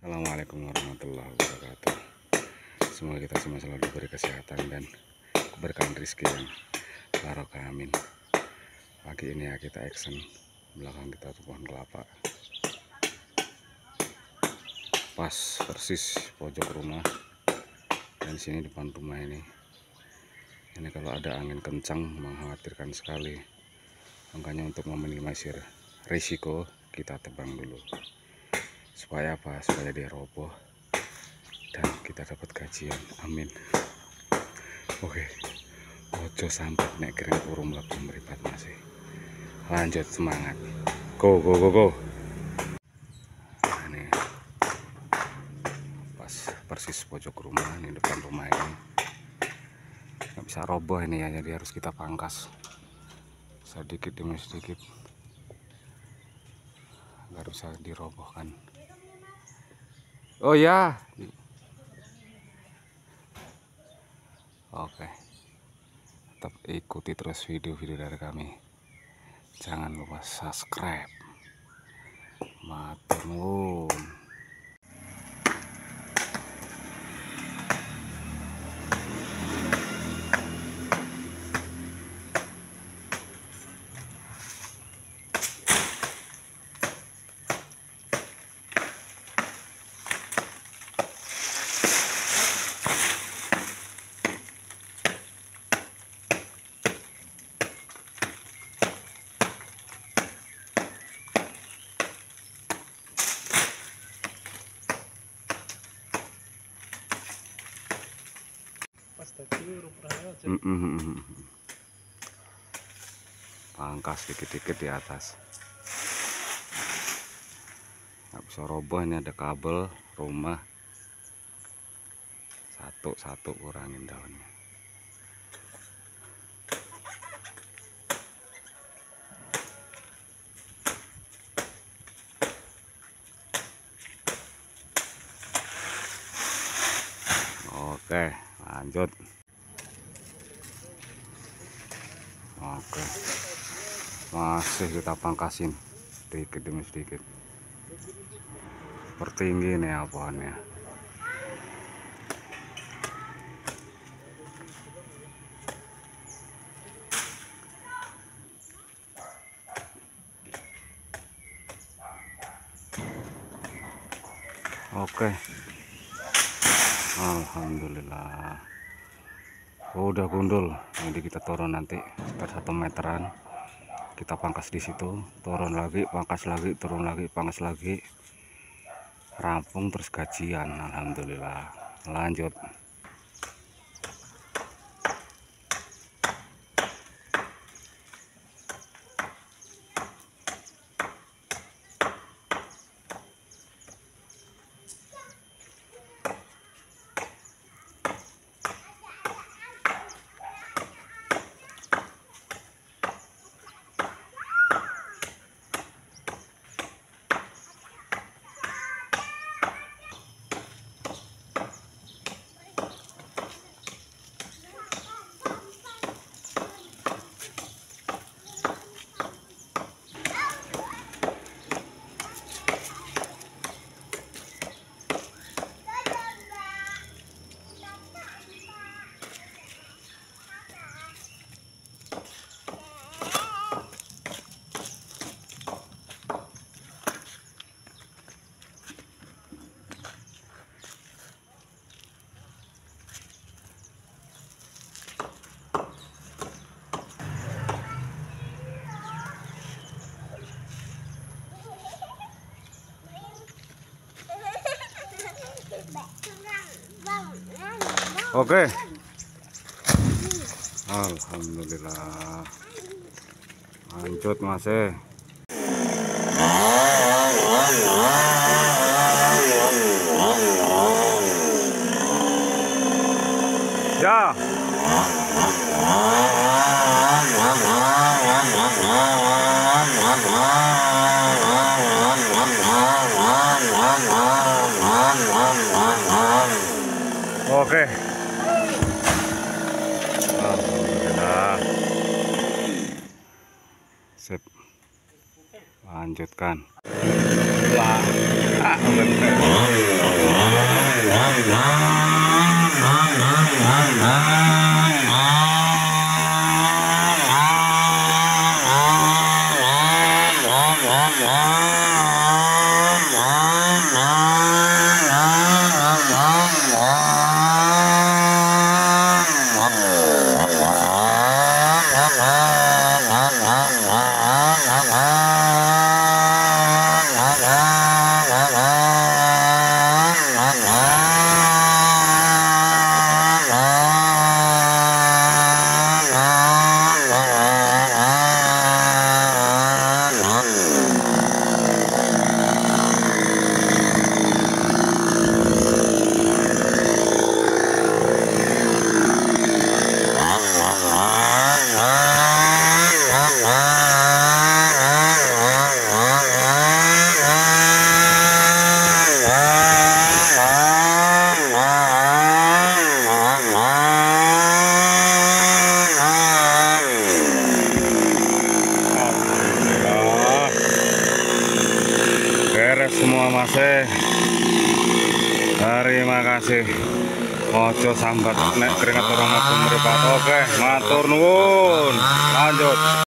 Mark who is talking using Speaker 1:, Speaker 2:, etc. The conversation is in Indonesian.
Speaker 1: Assalamualaikum warahmatullahi wabarakatuh. Semoga kita semua selalu diberi kesehatan dan keberkahan rezeki yang barokah, amin. Pagi ini ya kita action, belakang kita tuh pohon kelapa, pas persis pojok rumah. Dan sini depan rumah ini kalau ada angin kencang mengkhawatirkan sekali. Makanya untuk meminimalisir risiko kita tebang dulu. Supaya apa? Supaya dia roboh dan kita dapat gajian, amin. Oke, ojo sampai nek kering urung mlebu mripat masih. Lanjut, semangat, go go go go. Nah, ini pas persis pojok rumah, ini depan rumah ini nggak bisa roboh ini ya, jadi harus kita pangkas sedikit demi sedikit agar bisa dirobohkan. Oh ya, oke, tetap ikuti terus video-video dari kami. Jangan lupa subscribe. Matur nuwun. Pangkas dikit-dikit di atas, nggak bisa roboh. Ini ada kabel rumah, satu-satu kurangin daunnya. Oke, lanjut. Oke, masih kita pangkasin sedikit demi sedikit. Pertinggi nih ya pohonnya. Oke, alhamdulillah udah gundul. Jadi kita turun nanti sekitar 1 meteran, kita pangkas di situ, turun lagi, pangkas lagi, turun lagi, pangkas lagi, rampung terus gajian. Alhamdulillah. Lanjut. Oke, alhamdulillah. Lanjut masih. Ya. Oke. Alhamdulillah. Sip. Lanjutkan. Bener. semua masih. Terima kasih. Ojo sambat nek keringat orang aku meripat. Oke, matur nuwun. Lanjut.